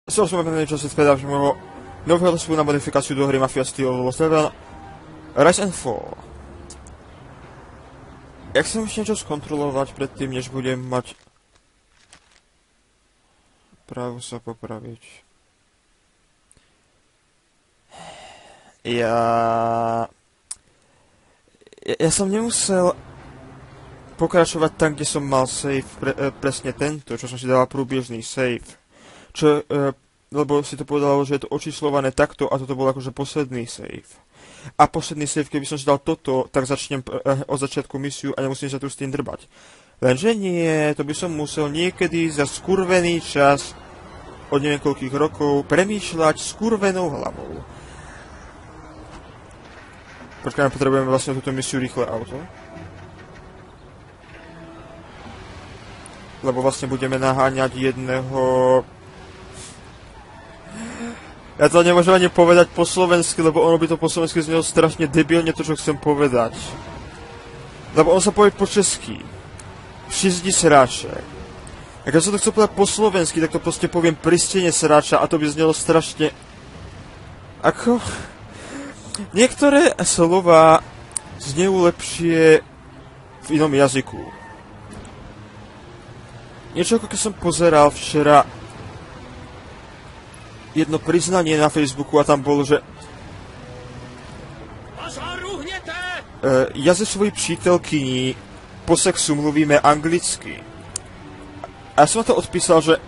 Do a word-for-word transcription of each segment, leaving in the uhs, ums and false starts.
som som veľmi čas zvedavý môjho nového svojho na modifikáciu do hry Mafia Steel Lost Level Rise and Fall. Jak chcem ešte niečo skontrolovať predtým, než budem mať právo sa popraviť. Ja... ja... Ja som nemusel pokračovať tam, kde som mal save, pre, e, presne tento, čo som si dal prúbiežný save. Čo, e, lebo si to povedalo, že je to očíslované takto a toto bol akože posledný save. A posledný save, keby som si dal toto, tak začnem e, od začiatku misiu a nemusím sa tu s tým drbať. Lenže nie, to by som musel niekedy za skurvený čas od neviem koľkých rokov premýšľať skurvenou hlavou. Počkajme, potrebujeme vlastne túto misiu rýchle auto. Lebo vlastne budeme naháňať jedného... Ja to nemôžem ani povedať po slovensky, lebo ono by to po slovensky znelo strašne debilne to, čo chcem povedať. Lebo on sa povie po česky. Šizdi sráče. A keď som to chcel povedať po slovensky, tak to proste poviem pristene sráča a to by znelo strašne... Ako... Niektoré slova znejú lepšie v inom jazyku. Niečo ako keď som pozeral včera jedno priznanie na Facebooku a tam bolo, že e, ja ze svojej přítelkyní po sexu mluvíme anglicky. A ja som to odpísal, že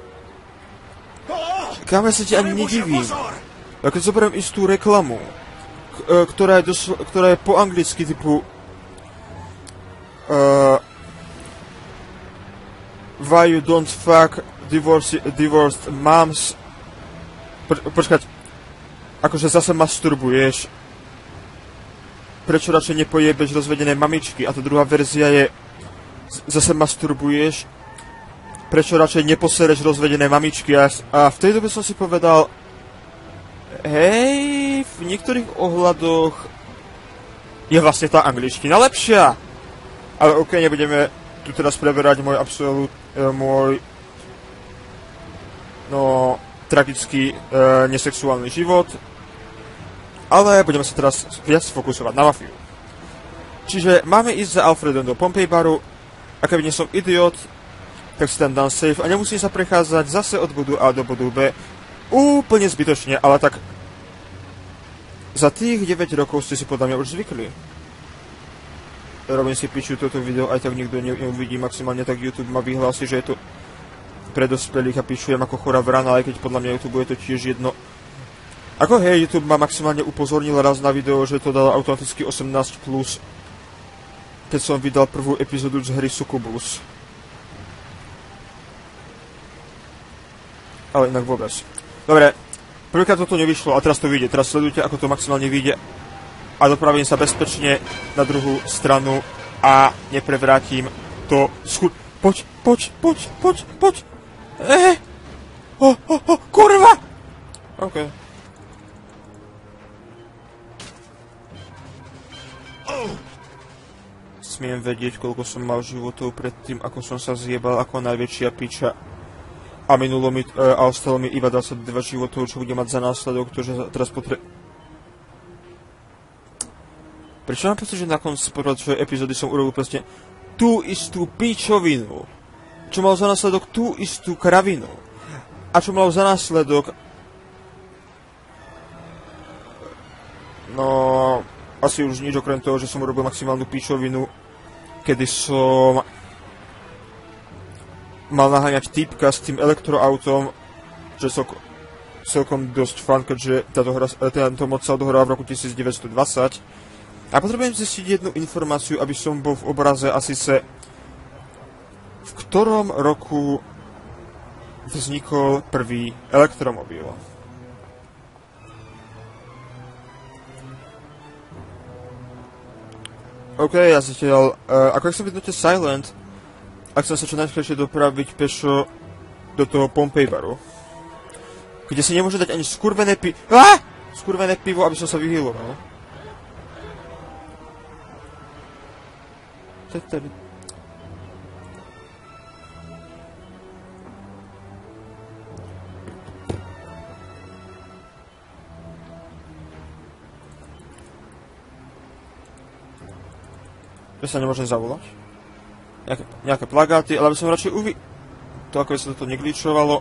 kam ja sa ti ani nedivím. A keď zoberiem istú reklamu, ktorá je, dosl- ktorá je po anglicky typu uh, why you don't fuck divorce- divorced moms. Po- počkať, akože zase masturbuješ, prečo radšej nepojebeš rozvedené mamičky? A tá druhá verzia je zase masturbuješ, prečo radšej neposereš rozvedené mamičky? A, a v tej dobe som si povedal, hej, v niektorých ohľadoch je vlastne tá angličtina lepšia. Ale okej, okay, nebudeme tu teraz preberať môj absolút, e, môj no, tragický e, nesexuálny život. Ale budeme sa teraz viac fokusovať na mafiu. Čiže máme ísť za Alfredom do Pompey baru. A keby nie som idiot, tak si tam dám save a nemusím sa prechádzať zase od bodu A do bodu B. Úplne zbytočne, ale tak za tých deväť rokov ste si podľa mňa už zvykli. Robím si piču toto video, aj tak nikto neuvidí, maximálne tak YouTube ma vyhlási, že je to pre dospelých a pičujem ako chorá vrana, aj keď podľa mňa YouTube je to tiež jedno. Ako hej, YouTube ma maximálne upozornil raz na video, že to dal automaticky osemnásť plus, keď som vydal prvú epizódu z hry Succubus. Ale inak vôbec. Dobre, prvýkrát toto nevyšlo a teraz to vyjde. Teraz sledujte, ako to maximálne vyjde. A dopravím sa bezpečne na druhú stranu a neprevrátim to schud... Poď, poď, poď, poď, poď. Ehe. O, o, o, kurva! OK. Smiem vedieť, koľko som mal životov predtým, ako som sa zjebal ako najväčšia piča. A minulo mi, e, a ostalo mi iba dvadsaťdva životov, čo bude mať za následok to, že teraz potre... Prečo mám pocit, že na konci prvej epizódy som urobil presne tú istú pičovinu, čo mal za následok tú istú kravinu, a čo mal za následok... No... Asi už nič okrem toho, že som urobil maximálnu pičovinu, kedy som... mal naháňať týpka s tým elektroautom, čo je celkom, celkom dosť fun, keďže táto hra, tento mod sa odohrá v roku devätnásťstodvadsať. A potrebujem zistiť jednu informáciu, aby som bol v obraze, a síce v ktorom roku vznikol prvý elektromobil. OK, ja zatiaľ, uh, ako ak som vidnote Silent, ak som sa čo najskôršie dopraviť pešo do toho Pompey baru, kde si nemôže dať ani skurvené pi... Ah! Skurvené pivo, aby som sa vyhýloval. Že sa nemôžem zavolať. Nejaké, nejaké plagáty, ale by som radšej uvi... To, ako by sa toto neglíčovalo.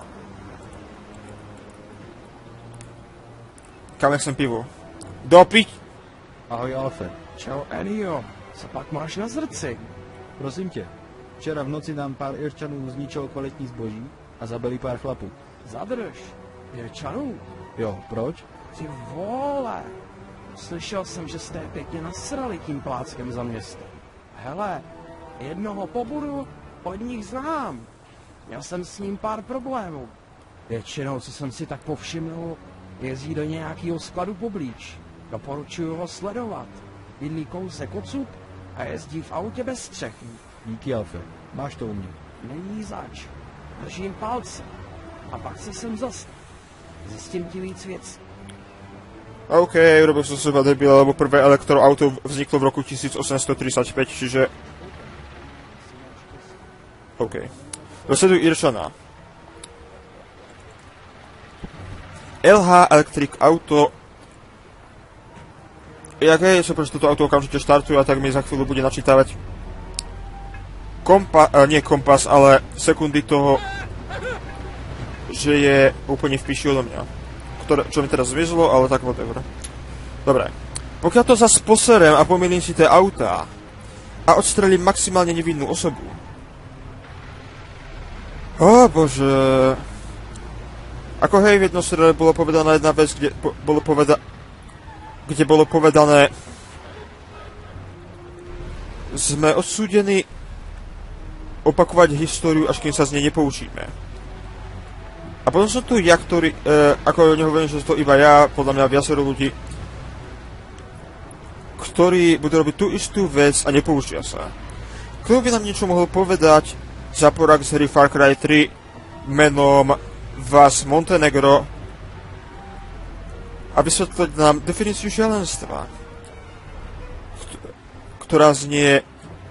Kam chcem pivo? Dopiť! Ahoj, Alfe. Čau, Enio. Co pak máš na zrci? Prosím tě, včera v noci nám pár Irčanů zničilo kvalitní zboží a zabili pár chlapů. Zadrž. Jirčanů? Jo, proč? Ty vole. Slyšel jsem, že jste je pěkně nasrali tím pláckem za městem. Hele, jednoho pobudu od nich znám. Měl jsem s ním pár problémů. Většinou, co jsem si tak povšimnul, jezdí do nějakého skladu poblíž. Doporučuju ho sledovat. Bydlí kousek odsud a jezdí v autě bez střechy. Díky, Alfe. Máš to u mě. Není zač. Držím palce. A pak se sem zastav. Zjistím ti víc věcí. OK, urobil som seba debila, lebo prvé elektroauto vzniklo v roku tisícosemstotridsaťpäť, čiže... OK. Dosleduj Irčana. el há Electric Auto. Jak je, som prečo toto auto okamžite štartuje a tak mi za chvíľu bude načítavať kompa, eh, nie kompas, ale sekundy toho, že je úplne v píši odo mňa. Ktoré, čo mi teraz zmizlo, ale tak whatever. Dobre. Pokiaľ to zas poserem a pomýlim si tie autá a odstrelím maximálne nevinnú osobu. Ó bože. Ako hej, v jednom seriále bolo povedaná jedna vec, kde po, bolo poveda, kde bolo povedané, sme odsúdení opakovať históriu, až kým sa z nej nepoučíme. A potom som tu ja, ktorý, e, ako nehovorím, že to iba ja, podľa mňa viacero ľudí, ktorí budú robiť tú istú vec a nepoučia sa. Kto by nám niečo mohol povedať, Zaporak z hry Far Cry tri menom Vas Montenegro a vysvetliť nám definíciu šialenstva, ktorá znie,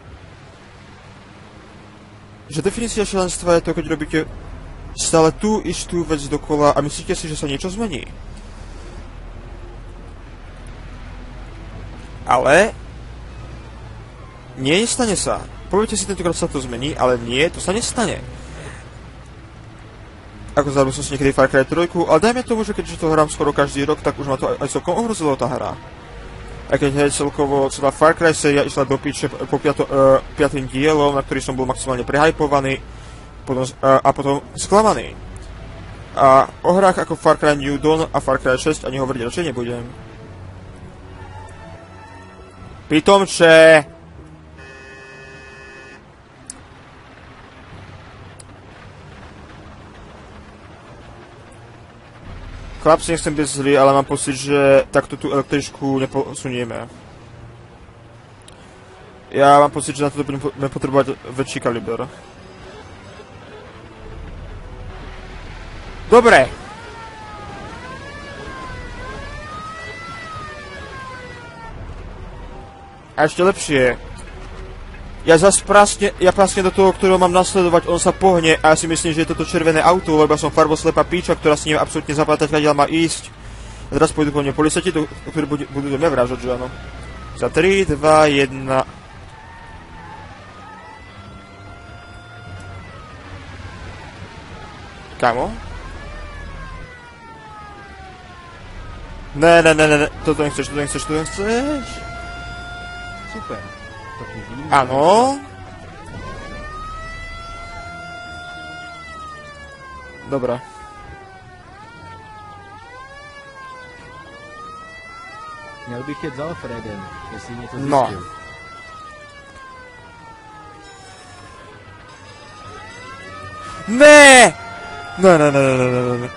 že definícia šialenstva je to, keď robíte stále tú istú vec dokola a myslíte si, že sa niečo zmení. Ale nie, nestane sa. Poviete si, tentokrát sa to zmení, ale nie, to sa nestane. Ako zabil som si niekedy Far Cry tri, ale dajme tomu, že keďže to hrám skoro každý rok, tak už ma to aj celkom ohrozilo tá hra. Aj keď hej, celkovo celá Far Cry séria išla do piče po piato, uh, piatým dielom, na ktorý som bol maximálne prehypovaný potom, uh, a potom sklamaný. A o hrách ako Far Cry New Dawn a Far Cry šesť ani hovoriť radšej nebudem. Pitomče! Chlapci, nechcem byť zlý, ale mám pocit, že takto tú električku neposunieme. Ja mám pocit, že na to budeme potrebovať väčší kaliber. Dobre. A ešte lepšie. Ja zas prásne, ja prásne do toho, ktorého mám nasledovať, on sa pohne a ja si myslím, že je toto červené auto, lebo som farboslepá píča, ktorá s ním absolútne zapátať, kadiaľ má ísť. A teraz pôjdu po mne policajti, ktorí budú, budú do mňa vrážať, že áno. Za tri, dva, jedna... Kamo? Ne, ne, ne, ne, toto nechceš, toto nechceš, toto nechceš. Super. Áno. Dobre. Měl bych jet za Alfredem, jestli něco zjistil. No. Ne! Ne, ne, ne, ne, ne, ne.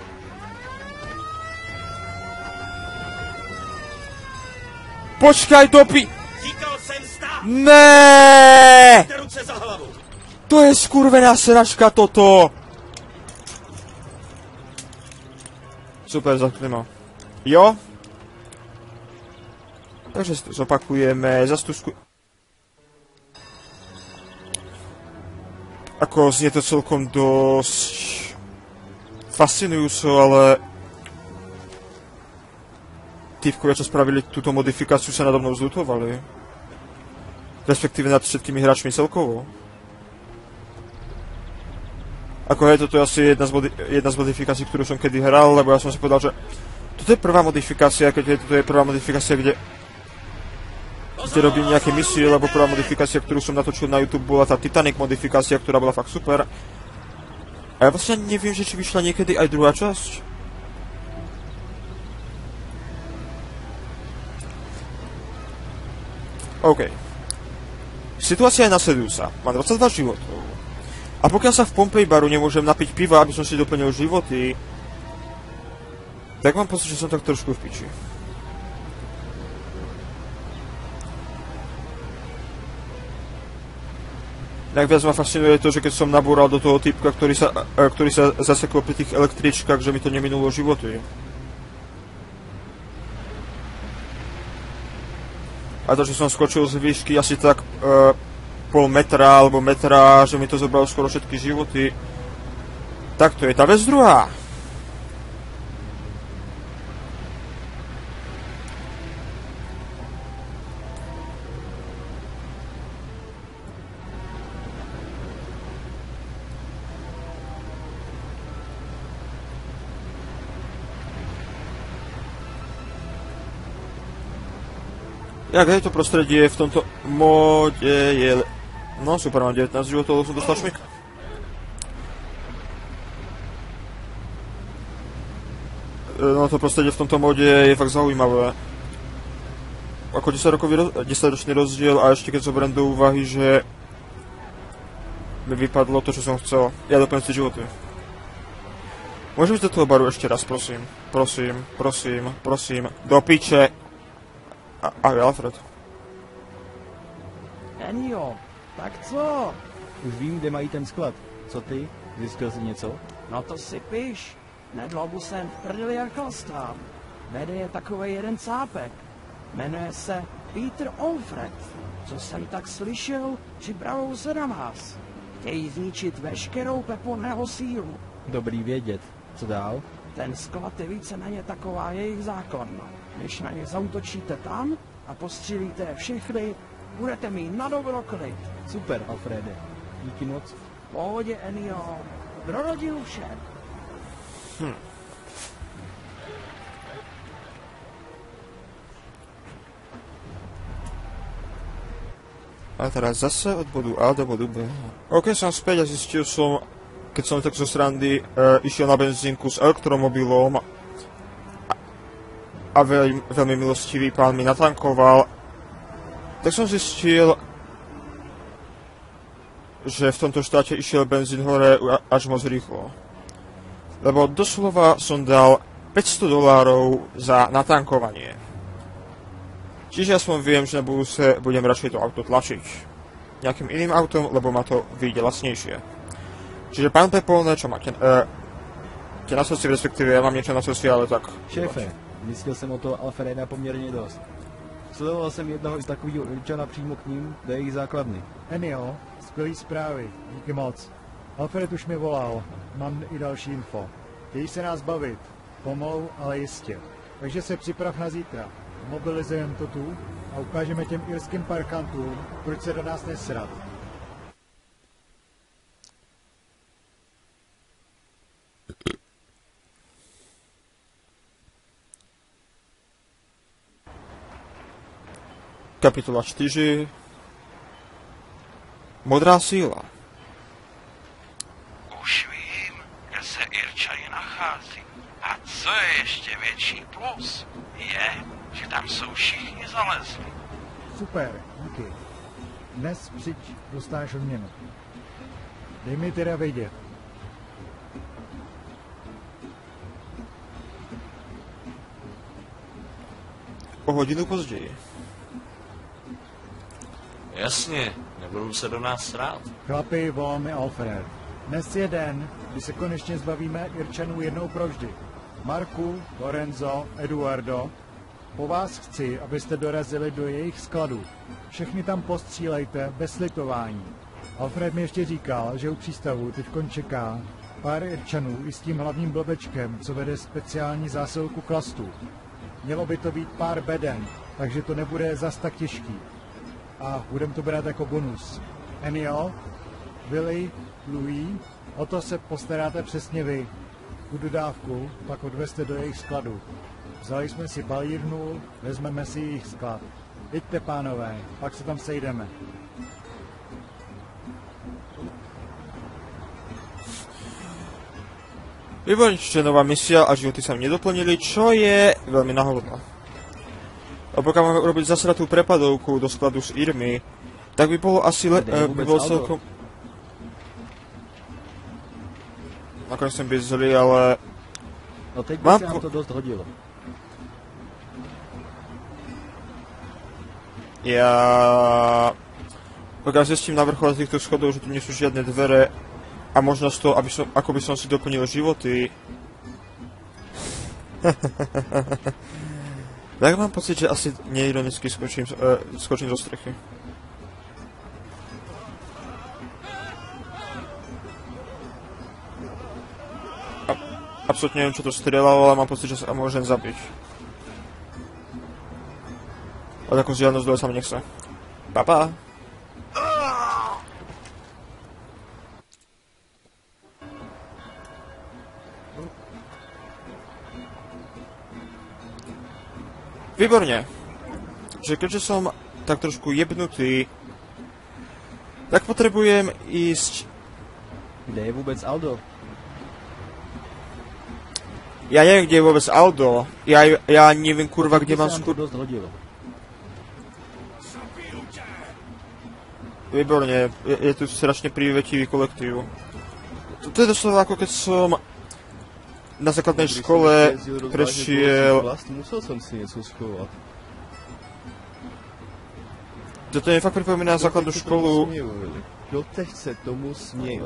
Počkaj, dopi... Říkal jsem stát! Ne! Ruce za hlavu! To je skurvená sračka toto! Super, zatkni ma. Jo? Takže si to zopakujeme, zas tu sku... Ako znie to celkom dosť... fascinujúco, ale... Týpkovia, čo spravili túto modifikáciu, sa nado mnou zľutovali. Respektíve nad všetkými hráčmi celkovo. Ako hej, toto je asi jedna z, modi- jedna z modifikácií, ktorú som kedy hral, lebo ja som si povedal, že toto je prvá modifikácia, keď je, toto je prvá modifikácia, kde kde robím nejaké misie, lebo prvá modifikácia, ktorú som natočil na YouTube, bola tá Titanic modifikácia, ktorá bola fakt super. A ja vlastne neviem, že či vyšla niekedy aj druhá časť. OK. Situácia je nasledujúca. Mám dvadsaťdva životov. A pokiaľ sa v Pompej baru nemôžem napiť piva, aby som si doplnil životy, tak mám pocit, že som tak trošku v piči. Najviac ma fascinuje to, že keď som nabúral do toho typka, ktorý sa, ktorý sa zasekol pri tých električkách, že mi to neminulo životy. A to, že som skočil z výšky asi tak uh, pol metra alebo metra, že mi to zobralo skoro všetky životy. Tak to je tá vec druhá. Jak je to prostredie v tomto móde je... No super, mám devätnásť životov, som dostal šmik. No to prostredie v tomto móde je fakt zaujímavé. Ako desaťročný rozdiel a ešte keď zoberiem do úvahy, že mi vypadlo to, čo som chcel. Ja doplním si životy. Môžem ísť do toho baru ešte raz, prosím. Prosím, prosím, prosím. Do piče. Ahoj, Alfred. Enio, tak co? Už vím, kde mají ten sklad. Co ty? Zjistil jsi něco? No to si piš. Nedlouho jsem v prdeli jak chlastám. Vede je takovej jeden cápek. Jmenuje se Peter Alfred. Co jsem tak slyšel, připravou se na vás. Chtějí zničit veškerou Peponého sílu. Dobrý vědět. Co dál? Ten sklad je víceméně taková jejich základna. Když na ně zautočíte tam a postřílíte je všechny, budete mít na dobro klid. Super, Alfrede. Díky moc. V pohodě, Enio. Pro rodinu vše. Hm. A teraz zase od bodu A do bodu B. OK, som späť a zistil som, keď som tak zo srandy e, išiel na benzínku s elektromobilom a, a veľmi, veľmi milostivý pán mi natankoval, tak som zistil, že v tomto štáte išiel benzín hore až moc rýchlo. Lebo doslova som dal päťsto dolárov za natankovanie. Čiže aspoň viem, že na budúce budem radšej to auto tlačiť nejakým iným autom, lebo ma to vyjde lacnejšie. Čiže pán Pepone, čo máte? Uh, Tě na srdci, respektive ja mám niečo na srdci, ale tak... Šéfe, zjistil jsem o toho Alfreda poměrně dost. Sledoval jsem jednoho i takového Irčana přímo k ním do jejich základny. Enio, skvělý zprávy, díky moc. Alfred už mi volal, mám i další info. Chtějí se nás bavit, pomalu, ale jistě. Takže se připrav na zítra. Mobilizujeme to tu a ukážeme těm irským parkantům, proč se do nás nesrat. Kapitola čtyři. Modrá síla. Už vím, kde se Irčani nachází. A co je ještě větší plus, je, že tam jsou všichni zalezli. Super, díky. Dnes přijď, dostáš odměnu. Dej mi teda vědět. O hodinu později. Jasně, nebudou se do nás srát. Chlapi, volal mi Alfred. Dnes je den, kdy se konečně zbavíme Irčanů jednou provždy. Marku, Lorenzo, Eduardo, po vás chci, abyste dorazili do jejich skladů. Všechny tam postřílejte bez slitování. Alfred mi ještě říkal, že u přístavu teďkon čeká pár Irčanů i s tím hlavním blbečkem, co vede speciální zásilku klastů. Mělo by to být pár beden, takže to nebude zas tak těžký. a budeme to brát jako bonus. Enio, Willy, Louis, o to se postaráte přesně vy. Tu dodávku pak odveste do jejich skladu. Vzali jsme si palírnu, vezmeme si jejich sklad. Jděte, pánové, pak se tam sejdeme. Výborne, čiže nová misia a životy sa mi nedoplnili, čo je veľmi náhodno. A pokiaľ máme urobiť zasratú prepadovku do skladu s Irmy, tak by bolo asi le- Kde je by vôbec bolo Aldo? celkom... Nakoniec som byť zlý, ale... No teď by Mám se nám po- to dost hodilo. Ja... Pokiaľ zistím na vrchole týchto schodov, že tu nie sú žiadne dvere a možnosť to, aby som, ako by som si doplnil životy... tak mám pocit, že asi neironicky skočím, uh, skočím zo strechy. A, absolútne neviem, čo to strieľalo, ale mám pocit, že sa môžem zabiť. Ale takú žiadnosť dole sa mi nechce. Pa, pa. Výborne. Že keďže som tak trošku jebnutý, tak potrebujem ísť... Kde je vůbec Aldo? Ja neviem, kde je vôbec Aldo. Ja, ja neviem, kurva, kde Teď by mám se nám to skur... dost hodilo. Výborne, je, je tu strašne prívetivý kolektív. To, to je doslova ako keď som na základnej škole prešiel... Musel jsem si něco schovat. Toto mi fakt pripomína základnú školu. Doteď se tomu směju.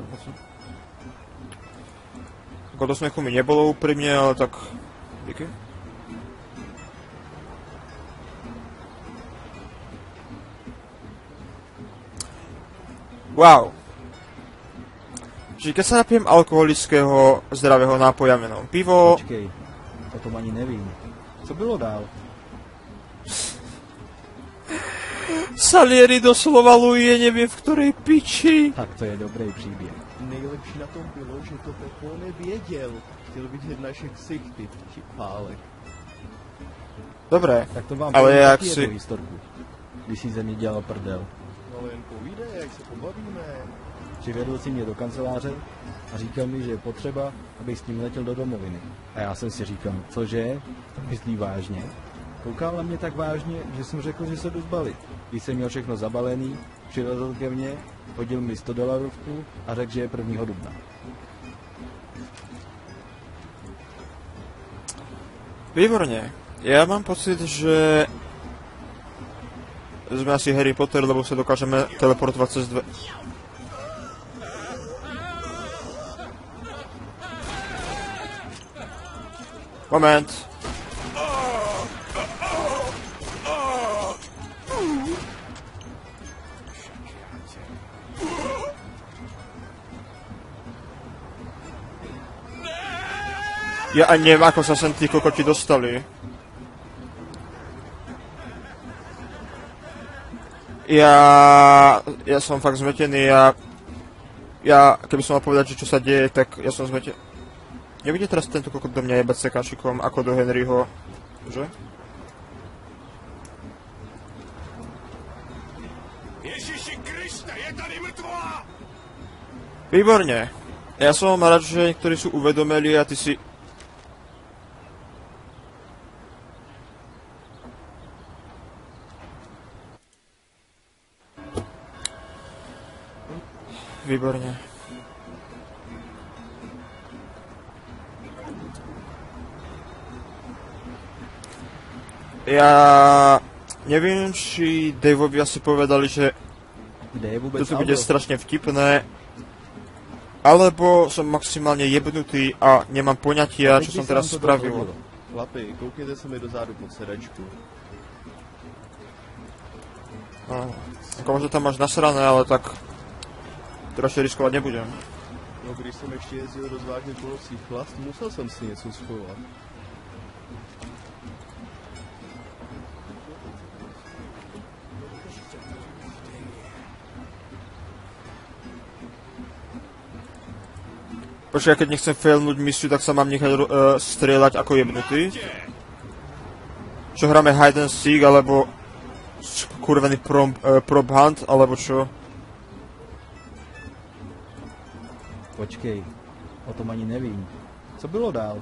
Ako do smechu mi nebolo úprimne, ale tak... Díky. Wow. Čiže keď sa napijem alkoholického zdravého nápoja menom pivo... Počkej, o tom ani nevím. Co bylo dál? Salieri doslova luje, neviem v ktorej piči. Tak to je dobrý příběh. Nejlepší na tom bylo, že to Pepo nevěděl. Chtěl vidět naše ksichty, či pálek. Dobre, Tak to vám ale povím jak taky si... jednu historku. Když si ze mě dělal prdel. Ale jen povídej, jak se pobavíme. Přivedl si mě do kanceláře a říkal mi, že je potřeba, abych s ním letěl do domoviny. A já jsem si říkal, cože? To myslí vážně? Koukal na mě tak vážně, že jsem řekl, že se jdu zbalit. Když jsem měl všechno zabalený, přivezl ke mně, hodil mi sto dolarovku a řekl, že je prvního dubna. Výborne. Ja mám pocit, že... sme asi Harry Potter, lebo sa dokážeme teleportovať cez dve... Moment. Ja ani neviem, ako sa sem tí kokoti dostali. Ja... Ja som fakt zmetený, ja... Ja, keby som mal povedať, že čo sa deje, tak ja som zmetený. Nevidie teraz tento kokot do mňa jebať sekáčikom, ako do Henryho, že? Ježiši Kriste, je tady mŕtvola! Výborne. Ja som rád, že niektorí sú uvedomeli a ty si... Výborne. Ja... Neviem, či Daveovi asi povedali, že Kde je vůbec to tu bude Aldo? strašne vtipné, alebo som maximálne jebnutý a nemám poňatia, Teď čo by som se teraz nám to dost spravil. hodilo. Chlapi, koukněte se mi dozadu pod sedačku. No, ako možno tam máš nasrané, ale tak to radšej riskovať nebudem. No, když jsem ještě jezdil rozvážet polosí chlast, musel jsem si něco schovat. Počkaj, keď nechcem failnúť misiu, tak sa mám nechať uh, strieľať ako jebnutý. Čo hráme hide and seek, alebo kurvený prop, uh, prop hunt, alebo čo? Počkej, o tom ani nevím. Co bylo dál?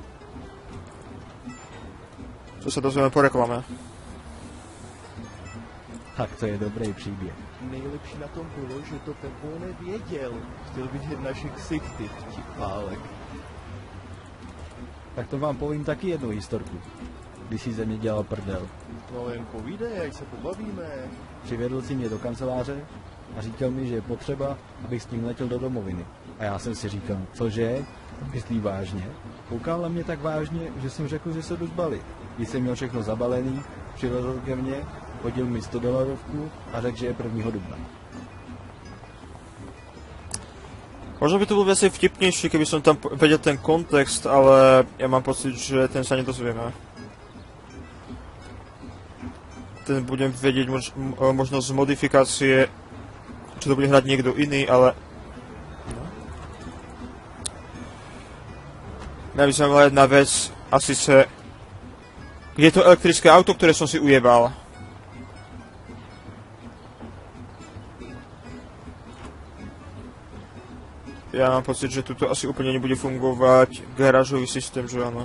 Co sa dozvieme po reklame. Tak to je dobrý příběh. Nejlepší na tom bylo, že to Pepone věděl. Chtěl vidět naše ksichty, vtipálek. Tak to vám povím taky jednu historku. Když si ze mě dělal prdel. No jen povídej, ať se pobavíme. Přivedl si mě do kanceláře a říkal mi, že je potřeba, abych s ním letěl do domoviny. A já jsem si říkal, cože? Myslí vážně? Koukal na mě tak vážně, že jsem řekl, že se jdu zbalit. Když jsem měl všechno zabalený, přivezl ke mně, hodil mi sto dolarovku a řekl, že je prvního dubna. Možno by to bol viacej vtipnejší, keby som tam vedel ten kontext, ale ja mám pocit, že ten sa nedozvieme. Ten budem vedieť mož možno z modifikácie, čo to bude hrať niekto iný, ale... Mňa by zaujímala jedna vec, asi se... Kde je to elektrické auto, ktoré som si ujebal? Ja mám pocit, že tuto asi úplne nebude fungovať garážový systém, že áno.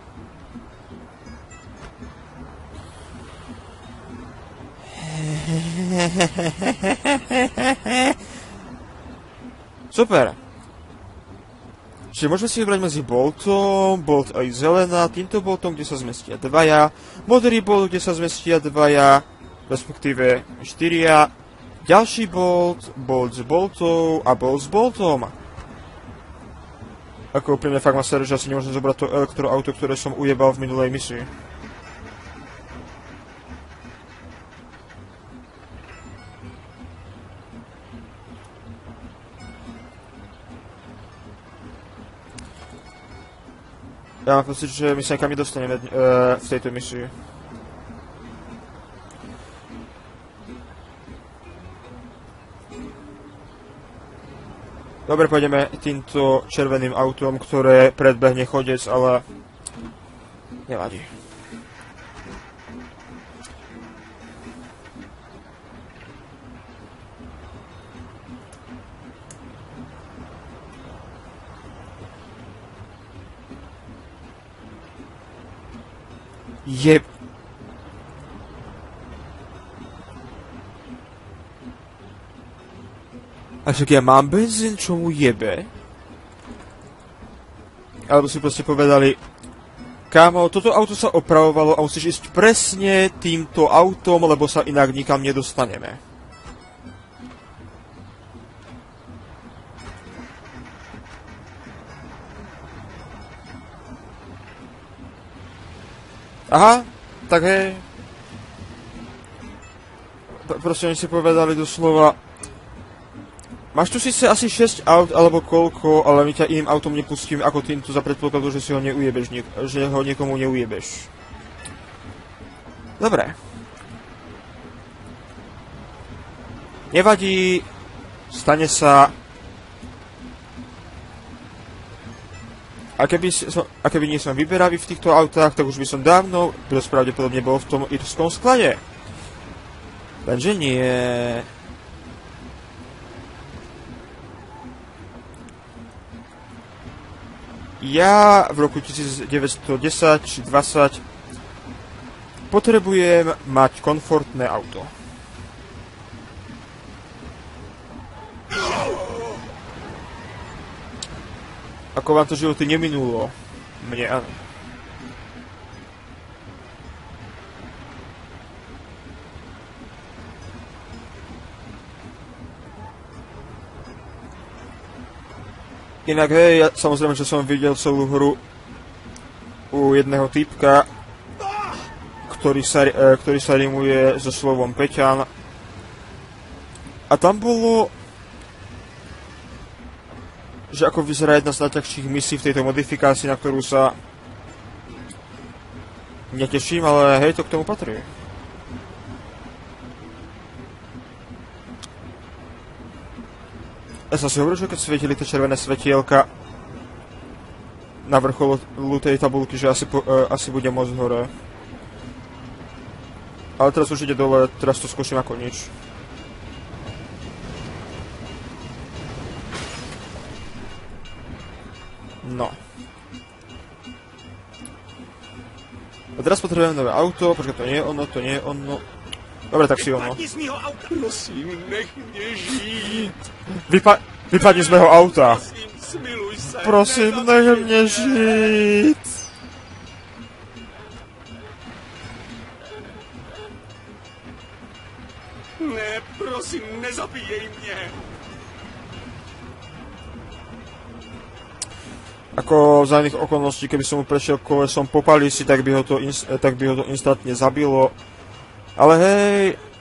Super. Čiže môžeme si vybrať medzi boltom, bolt aj zelená, týmto boltom, kde sa zmestia dvaja, modrý bolt, kde sa zmestia dvaja, respektíve štyria, ďalší bolt, bolt s boltou a bolt s boltom. Ako úprimne fakt ma sere, že asi nemôžem zobrať to elektroauto, ktoré som ujebal v minulej misii. Ja mám pocit, že my sa nikam nedostaneme uh, v tejto misii. Dobre, pôjdeme týmto červeným autom, ktoré predbehne chodec, ale nevadí. Jeb... A však ja mám benzín, čo mu jebe? Alebo si proste povedali, kámo, toto auto sa opravovalo a musíš ísť presne týmto autom, lebo sa inak nikam nedostaneme. Aha, tak hej. Proste oni si povedali doslova, máš tu síce asi šesť aut alebo koľko, ale my ťa iným autom nepustíme ako týmto za predpokladu, že si ho neujebeš, že ho niekomu neujebeš. Dobre. Nevadí, stane sa. A keby, som, a keby nie som vyberavý v týchto autách, tak už by som dávno, dosť pravdepodobne bol v tom irskom sklade. Lenže nie. Ja v roku devätnásťstodesať či dvadsať potrebujem mať komfortné auto. Ako vám to životy neminulo? Mne áno. Inak hej, ja, samozrejme, že som videl celú hru u jedného typka, ktorý sa, e, ktorý sa rimuje so slovom Peťan. A tam bolo, že ako vyzerá jedna z najťažších misií v tejto modifikácii, na ktorú sa neteším, ale hej, to k tomu patrí. Ja som si hovoril, že keď svietili tie červené svetielka, na vrcholu tej tabulky, že asi, po, uh, asi bude môcť hore. Ale teraz už ide dole, teraz to skúšim ako nič. No. A teraz potrebujem nové auto, počkaj, to nie je ono, to nie je ono. Dobre, tak si ono. Prosím, nech mě žít. Vypa- vypadni z mého auta. Prosím, smiluj se. Prosím, nech mě žít. Ne, prosím, nezabíjej mě. Ako za iných okolností, keby som mu prešiel kolesom po palisi, tak by ho to, inst- tak by ho to instantne zabilo. Ale hej...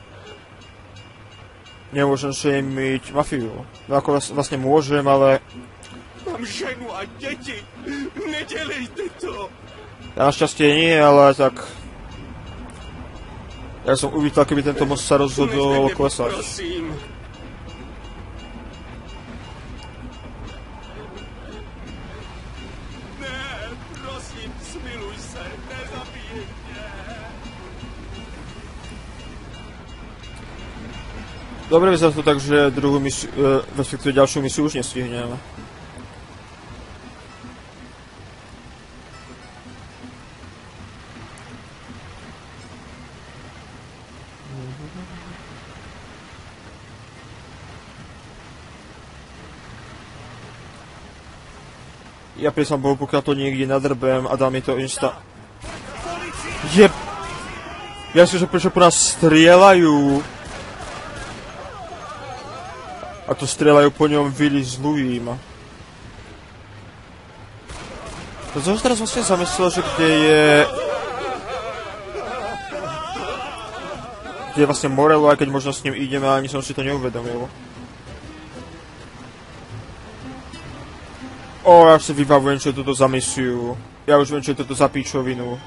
Nemôžem šejmiť mafiu. No ako vlastne môžem, ale... Mám ženu a děti. Nedělejte to. Ja našťastie nie, ale tak... Ja som uvítal, keby tento most sa rozhodol klesať. Prosím. Dobre, vyzerá to tak, že druhú misiu, e, respektíve ďalšiu misiu už nestihneme. Ja pri som bol, pokiaľ to niekde nadrbem a dá mi to insta... Jeb... Ja si, že prečo po nás strieľajú. A to strieľajú po ňom Willy s Louiem. To som teraz vlastne zamyslel, že kde je... Kde je vlastne Morello, aj keď možno s ním ideme, ani som si to neuvedomil. O, ja si vybavujem, čo je toto za misiu. Ja už viem, čo je toto za píčovinu.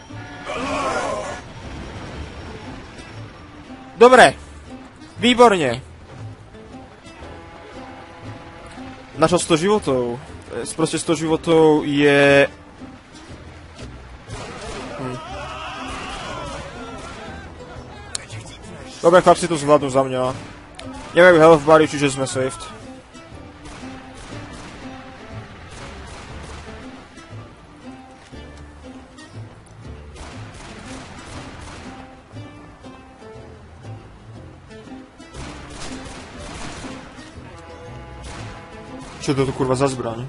Dobre. Výborne. Našo sto životov. Proste sto životov je... Hm. Dobre, chlapci to zvládnu za mňa. Nemajú health bary, čiže sme saved. Čo je to kurva za zbraň?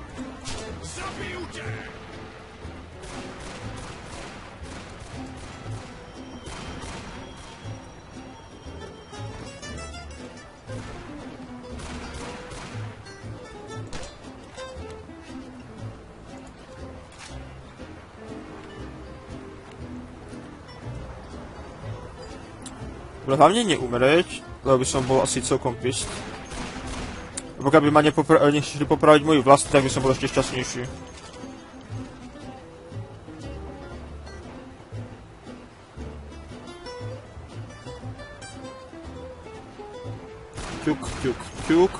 Dobre, hlavne neumreť, lebo by som bol asi celkom pist. Pokiaľ by ma nepopra- nechceli popraviť moju vlast, tak by som bol ešte šťastnejší. Ťuk, ťuk, ťuk.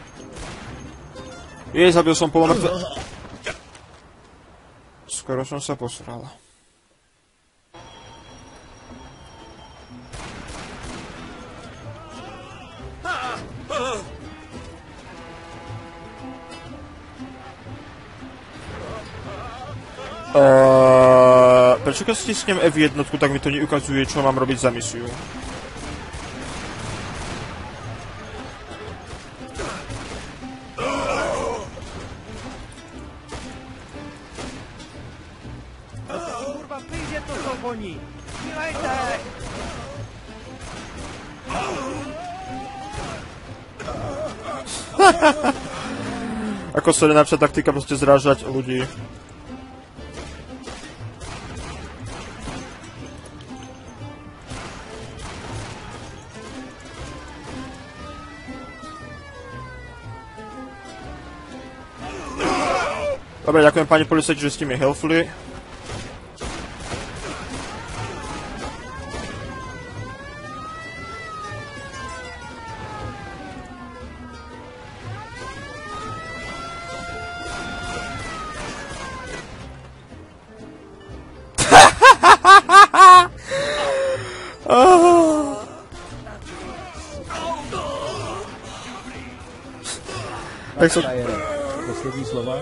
Jej, zabil som polomrtve... Skoro som sa posral. Uh, prečo keď stisnem F jeden, tak mi to neukazuje, čo mám robiť za misiu? Kurva, príde to do voní! Milejte! Ako sa najlepšia taktika proste zrážať ľudí. Dobre, ďakujem pani policajti, že ste mi helfli. Tak som... Frajere, poslední slova?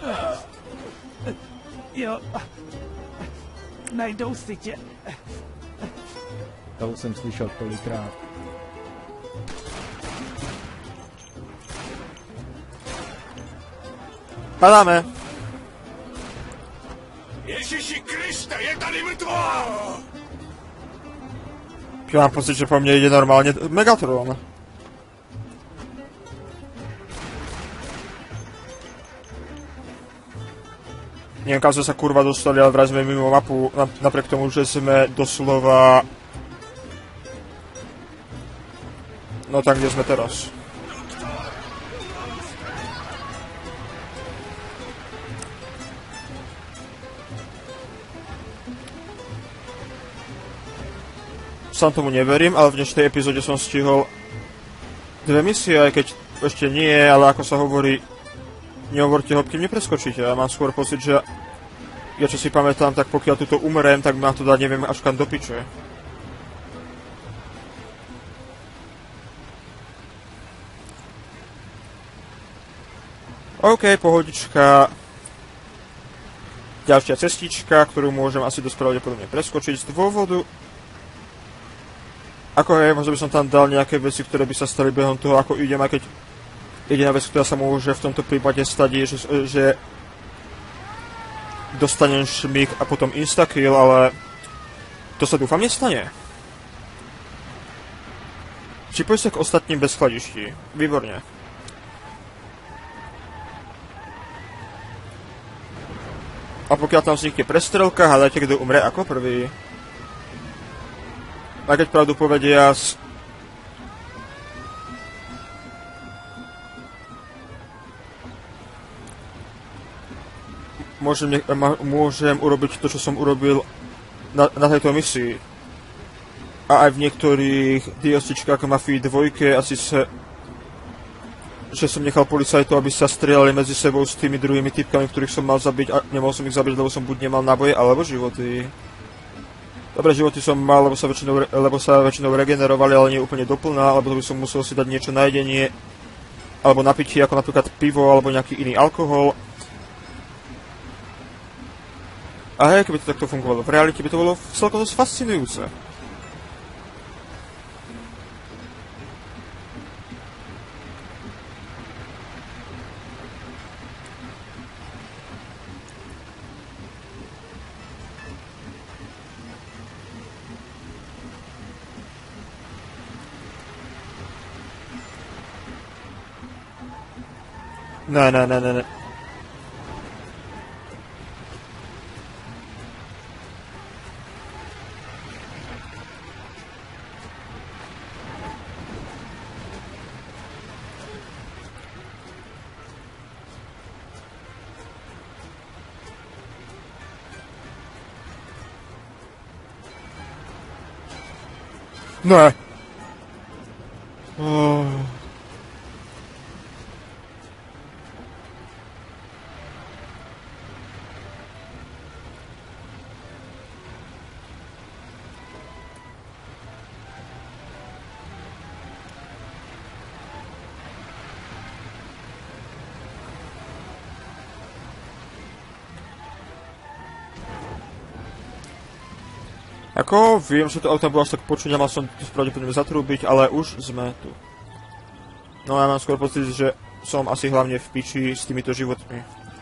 Jo. Najdou si tě. To jsem slyšel tolikrát. Padáme. Ježiši Kriste, je tady mrtvá! Já mám pocit, že po mně jde normálně Megatron. Neviem, kam sme sa kurva dostali, ale vraj sme mimo mapu, napriek tomu, že sme doslova... No tam, kde sme teraz. Sám tomu neverím, ale v dnešnej epizóde som stihol dve misie, aj keď ešte nie, ale ako sa hovorí, nehovorte ho, kým nepreskočíte. Ja mám skôr pocit, že ja čo si pamätám, tak pokiaľ tuto umrem, tak ma to dá neviem až kam do piče. OK, pohodička. Ďalšia cestička, ktorú môžem asi dosť pravdepodobne preskočiť z dôvodu... Ako hej, možno by som tam dal nejaké veci, ktoré by sa stali behom toho, ako idem, aj keď jediná vec, ktorá sa môže v tomto prípade stať, je, že, že dostanem šmík a potom instakill, ale to sa dúfam nestane. Čipuj sa k ostatním bez chladiští. Výborne. A pokiaľ tam vznikne prestrelka, hľadajte, kto umre ako prvý. A keď pravdu povediac, môžem, ne- ma- môžem urobiť to, čo som urobil na, na tejto misii. A aj v niektorých DLCčkách ako Mafii dva, asi sa, že som nechal policajtov, aby sa strieľali medzi sebou s tými druhými typkami, ktorých som mal zabiť a nemohol som ich zabiť, lebo som buď nemal náboje, alebo životy. Dobre, životy som mal, lebo sa väčšinou, lebo sa väčšinou regenerovali, ale nie úplne doplná, alebo to by som musel si dať niečo na jedenie, alebo na pitie, ako napríklad pivo, alebo nejaký iný alkohol. A hej, keby to takto fungovalo v realite, by to bolo celkom dosť fascinujúce. Ne, ne, ne, ne, ne. Ne. Oh. Ako, viem, že to auto bolo až tak počuť, mal som to pravdepodobne zatrúbiť, ale už sme tu. No ja mám skôr pocit, že som asi hlavne v piči s týmito životmi.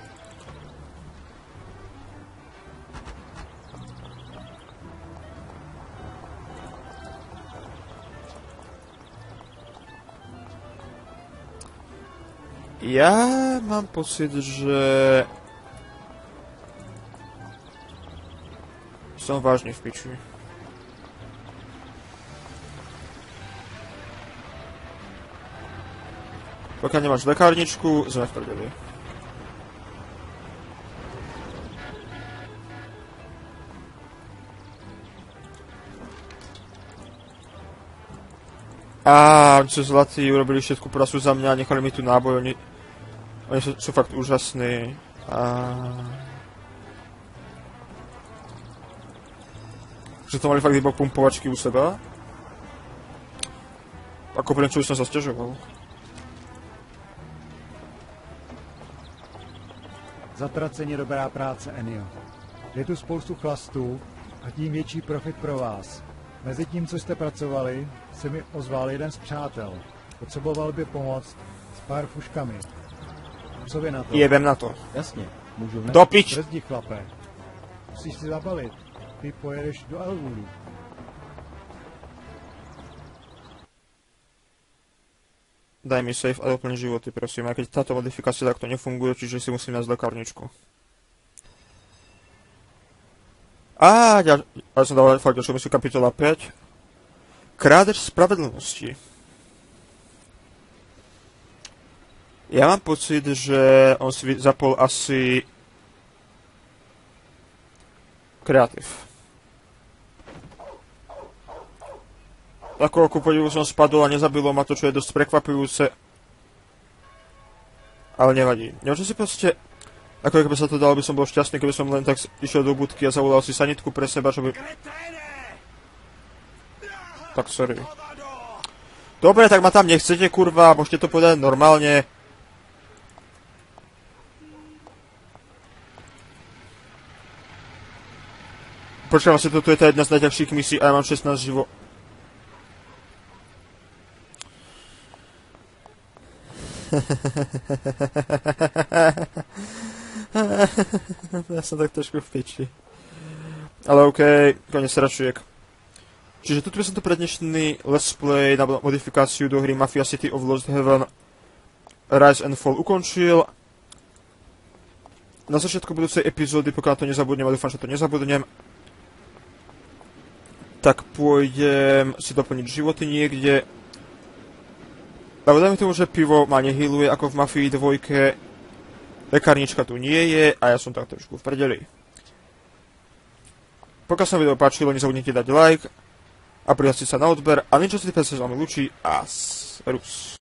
Ja mám pocit, že... som vážne v piči. Pokiaľ nemáš lekárničku, sme v prdeli. Á, oni sú zlatí, urobili všetku prasu za mňa, nechali mi tu náboj, oni, oni sú, sú fakt úžasní. Á... Že to mali fakt iba pumpovačky u seba. Ako prečo už som sa sťažoval. Zatraceně dobrá práce, Ennio. Je tu spoustu chlastů a tím větší profit pro vás. Mezi tím, co jste pracovali, se mi ozval jeden z přátel. Potřeboval by pomoct s pár fuškami. Co vy na to? Jebem na to. Jasně, můžu hned. Do pič! Brzdi, chlape. Musíš si zabalit. Ty pojedeš do Elwoolu. Daj mi save a doplň životy, prosím, aj keď táto modifikácia takto nefunguje, čiže si musím nájsť lekárničku. Á, ja, ja som dal fakt ďalšiu misiu, kapitola päť. Krádež spravedlnosti. Ja mám pocit, že on si zapol asi kreatív. Ako ku podivu som spadol a nezabilo ma to, čo je dosť prekvapujúce. Ale nevadí. Nemôžem si proste... Ako keby sa to dalo, by som bol šťastný, keby som len tak išiel do budky a zavolal si sanitku pre seba, čo by... Tak, sorry. Dobre, tak ma tam nechcete, kurva, môžete to povedať normálne. Počkám, vlastne toto je tá jedna z najťažších misií a ja mám šestnásť živo... Ja som tak trošku v piči. Ale okej, okay, konec sračiek. Čiže tuto by som to pre dnešný let's play na modifikáciu do hry Mafia City of Lost Heaven Rise and Fall ukončil. Na začiatku budúcej epizódy, pokiaľ to nezabudnem, a dúfam, že to nezabudnem, tak pôjdem si doplniť životy niekde. Ale dajme tomu, že pivo ma nehýluje ako v Mafii dvojke. Lekárnička tu nie je a ja som tak trošku v prdeli. Pokiaľ sa video páčilo, nezabudnite dať like a prihlásiť sa na odber. A niečo si sa s vami ľúči a Rus.